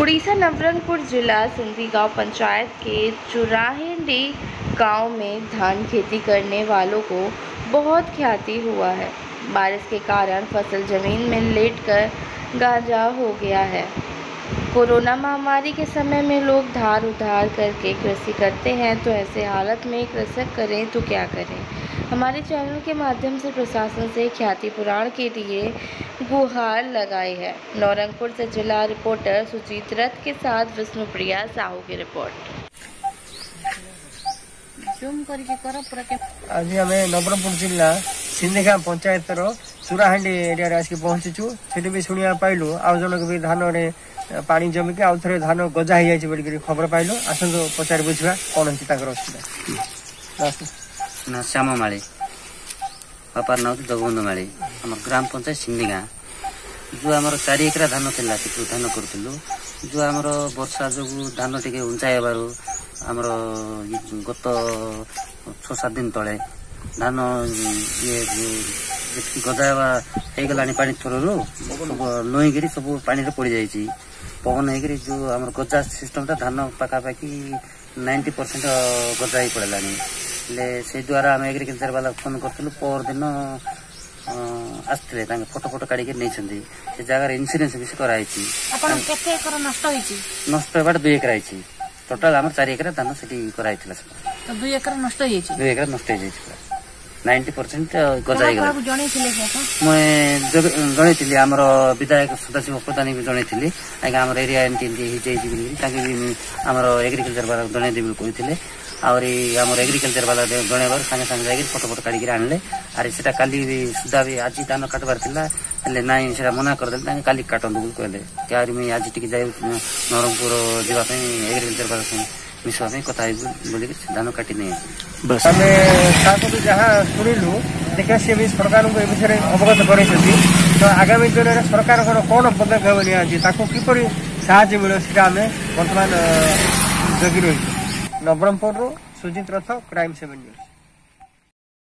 उड़ीसा नवरंगपुर जिला सिंधी गांव पंचायत के चुराहेंडी गांव में धान खेती करने वालों को बहुत क्षति हुआ है। बारिश के कारण फसल जमीन में लेटकर गांजा हो गया है। कोरोना महामारी के समय में लोग धार उधार करके कृषि करते हैं, तो ऐसे हालत में कृषक करें तो क्या करें। हमारे चैनल के माध्यम से प्रशासन से क्षतिपूरण के लिए गुहार लगाई है। नवरंगपुर से जिला रिपोर्टर सुजीत रथ के साथ विष्णुप्रिया साहू की रिपोर्ट। आज आम नवरंगपुर जिला सिंधी गाँव पंचायत चुराहांडी एरिया आसिक पहुंचीचु। सेठी भी शुणा पाइलु आउ जनक भी धान पानी जमिक आउ थे धान गजा हो जाए खबर पाइलु। आसतु पचार बुझा कौन असुविधा। ना श्याम माली बापार ना जगबंधु माली आम ग्राम पंचायत सिंधी गाँ जो आम 4 एकरा धान थिला धान करूँ। जो आम वर्षा जो धान टे उंचा आमर गत 6-7 दिन तले धान ये गजा होगला पानी थ्रोरू नईकि सब पानी पड़ जाइए पवन होकर जो आम गजा सिस्टम धान पाखापाखि 90% गजा ही पड़ा से द्वारा आम एग्रिकल्चर वाला फोन करूँ। पर दिन आसते फोटो फोटो काढ़ नहीं जगार इन्सुरेंस भी कराई नष्ट होगा 2 एकरा टोटाल आम 4 एकरा धान से कराई 2 एकरा नष्ट हो 90% गजा मुझे जन आमर विधायक सदाशिव प्रधान भी जनई आज्ञा आम एरिया एमती आमर एग्रिकल्चर वाला जनईदेवी कहते आहरी आमर एग्रिकल्चर वाला जनइबार सागे सागे जाकर फोटो फोटो काढ़ी आनले। आरे से काली भी सुधा भी आज धान काटबार ना से मना करदे काली काटतु बोली कहले क्या आज टी जाए नवरंगपुर जावाई एग्रिकल्चर वाला मिसवाई कथा बोल धान काटी नहीं बस आम जहाँ शुणिलु देखा सी भी सरकार को विषय अवगत कर तो आगामी दिन में सरकार कौन पदक्षेप निपर साहय मिले आम बर्तमान जगि रही। नवरंगपुर सुजीत रथ क्राइम 7 न्यूज।